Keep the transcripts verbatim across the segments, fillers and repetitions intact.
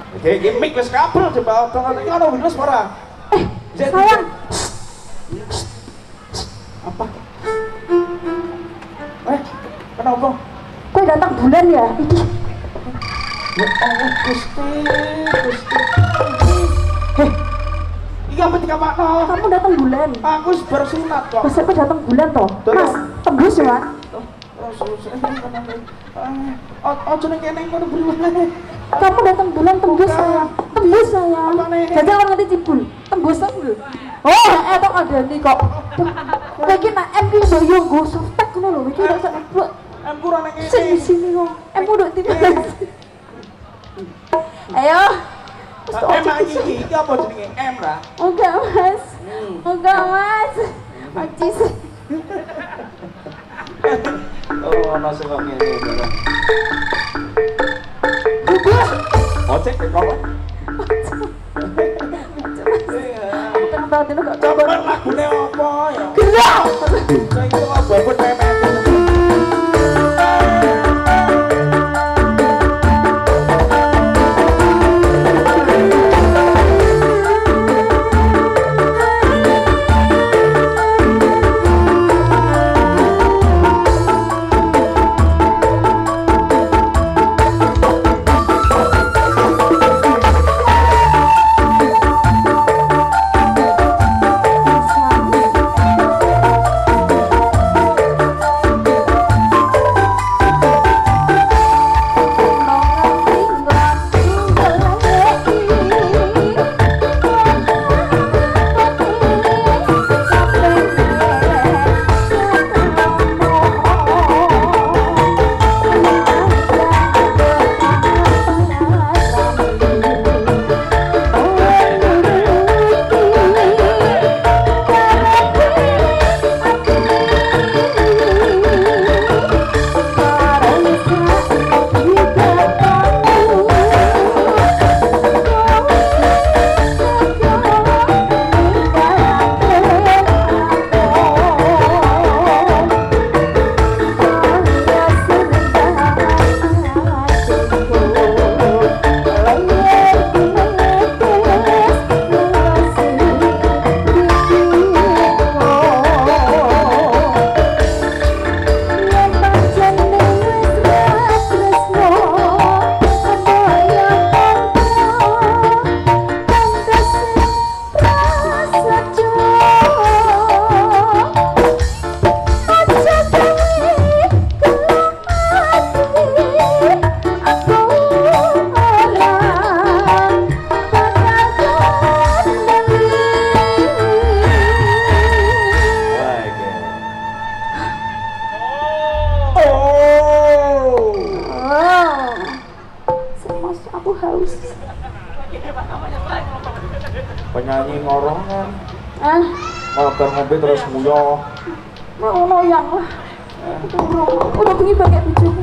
Oke, iki mik wis kabel coba iki ono Windows ora? Eh, sayang. Apa? Eh, kenapa? Kowe datang bulan ya? Iki. Ya Allah, Gusti, Gusti. Heh. Iki apa dikamakno? Kamu datang bulan. Aku wis bar sunat kok. Wis kowe datang bulan toh? Mas, tembus ya, Mas. Oh, ojo ning kene ngono berulah. Kamu datang bulan tembus saya. Tembus saya. Jajal orang ngerti cibul. Tembus tembus. Oh, eh tok ada nih kok. Kowe iki nak M ki yo nggo softek ngono lho. Iki ora sak mbok. M kurang ning Sing kene. sini kok. M udah tiba. Ayo. M iki iki apa jenenge? M ra? Enggak, Mas. Enggak, Mas. Ocis. Oh, ono sing kok ngene iki. Bubur. Ocek kok kok. Tambah dino kok Coba coba. lagune apa ya? Gerak. Saiki kok babut memek. Penyanyi ngorongan. Ah, Ngobar ngombe terus nguyoh. mau loyang lah. Udah bengi pakai bojoku.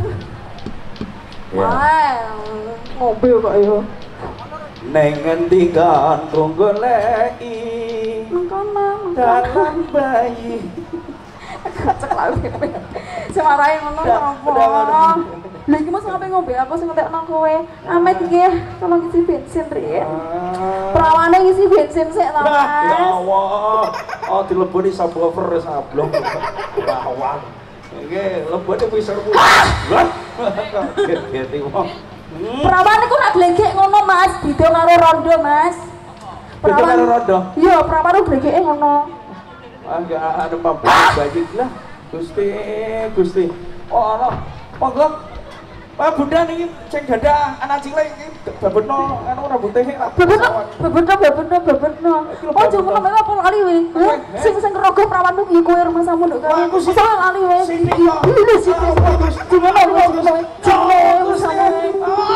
Wah, ngombe kok ya. Neng ngendi kan rong goleki Mengkono, dalam bayi. kocak lah. Semarahe ngono apa? Lha iki Mas ngapain ngombe aku sing ngetekno kowe. Amit nggih, tolong isi bensin Rin. Perawane ngisi bensin sik ta, Ya Mas. Allah. Oh dileboni subwoofer sablong. Lawan. Iki lebone pisar ku. Lah. Gede wong. Perawane kok nak blegek ngono Mas, beda karo rondo Mas. Beda karo rondo? Iya, perawane blegeke ngono. Ah enggak ada pabrik bajik lah. Gusti, Gusti. Oh ana. Monggo. Pak Bunda niki sing gadah anak cilik iki babeno anu rambuté lah. Babeno, babeno, babeno, babeno. Oh, cuma nek apa lali we. Sing sing kerogo prawanmu iki kowe rumah samu nduk kali. Aku sing lali we. Sini kok. Iki sini. Cuma nek kowe cuma sama.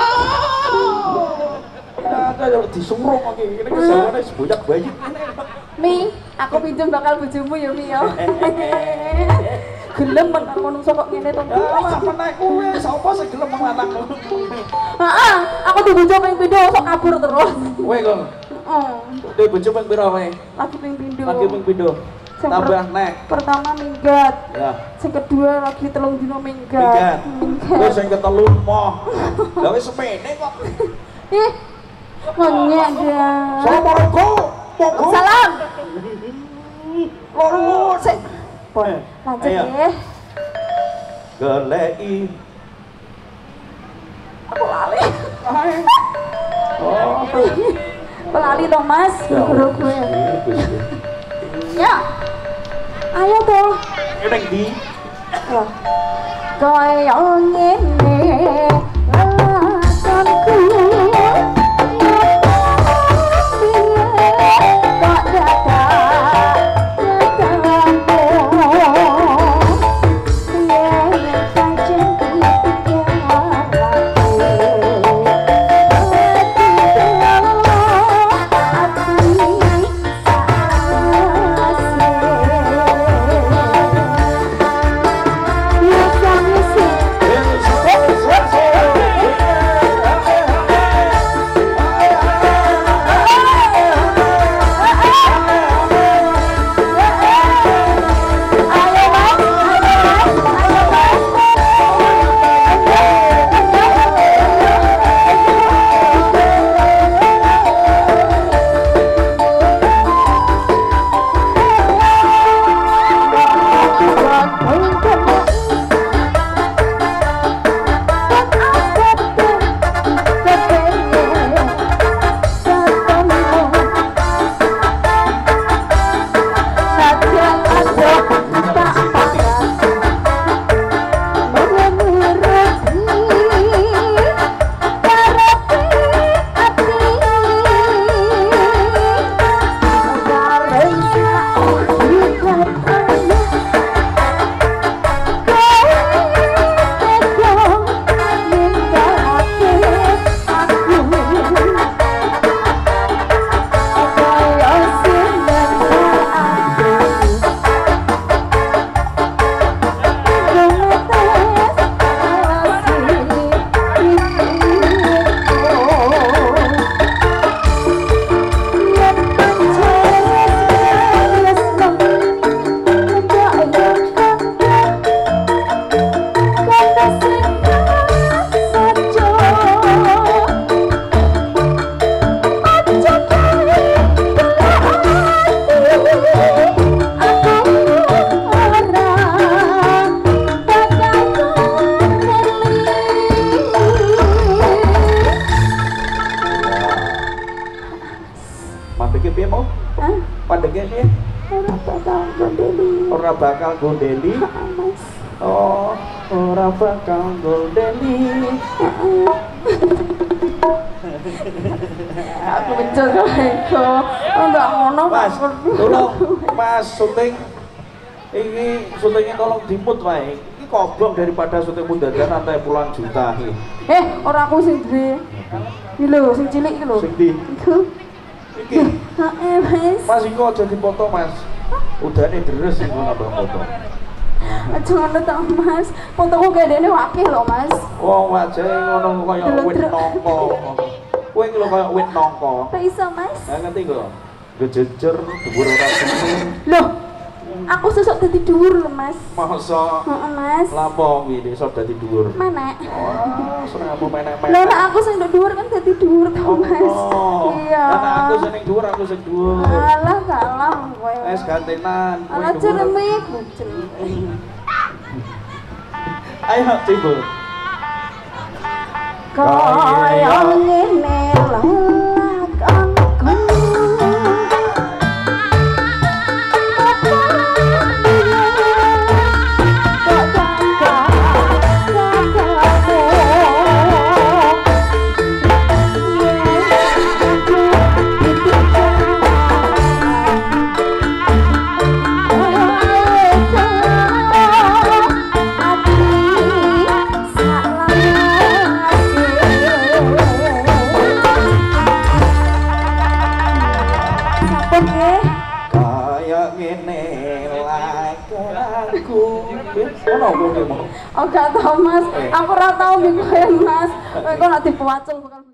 Ada yang disurung lagi, ini kesawannya sebanyak bayi. Mi, aku pinjam bakal bojomu ya Mi ya. Gelem men karo menungso kok ngene to. Ya, sampe naik kowe, sapa sing gelem wong lanang. Heeh, aku dibojo ping pindho kok kabur terus. Kowe kok. Heeh. Duwe bojo ping pira kowe? Lagi ping pindho. Lagi ping pindho. Sing Tambah per- nek. Pertama minggat. Ya. Sing kedua lagi telung dino minggat. Minggat. Minggat. Terus sing ketelu moh. Lah wis sepene kok. Ih, Ngenyek dia. Assalamualaikum. Monggo. Salam. Loro Sik. Pon, lanjut Ayo. nggih. Goleki. Aku lali. Ae. Oh. Pelali toh Mas, guru gue. Gusti. Ya. Ayo toh. Ning ndi? Loh. Kaya ngene lelakonku. Tak dadak nyatamu. Yen pancen ora bakal gondeli. Oh, ora bakal gondeli. Aku bencul kok. Enggak ngono, Mas. Tolong Mas syuting ini syutingnya tolong dimut wae. Iki kobong daripada syuting mundadan nanti puluhan juta iki. Eh, ora aku sing duwe. Iki lho, sing cilik iki lho. Sing ndi? Iku. Iki. Heeh, Mas. Mas iku aja dipoto, Mas. Udane deres iku nambah foto. Aja ngono to, Mas. Fotoku gedene akeh lho, Mas. Wong wajahe ngono kaya wit nangka. Kowe iki lho kaya wit nangka. Ora iso, Mas. Ha ngerti kok. Gejejer dhuwur ora semu. Loh. Aku sesuk dadi dhuwur lho, Mas. Masa Heeh, Mas. lapo iki iso dadi dhuwur. Menek. Wah, senengmu menek-menek. Lah nek aku sing nduk dhuwur kan dadi dhuwur to, Mas. Oh, Iya. Lah aku sing ning dhuwur, aku sing dhuwur. Alah kalah kowe. Es gantenan. kowe Alah dhuwur. jereme bucel. Ayo coba. Kaya ngene lelakonku. Kayak ngene lakonku. Ono kowe mau. Oh gak tau, Mas. Aku ora tau mbek kowe, Mas. Kowe kok nek dipuacul bakal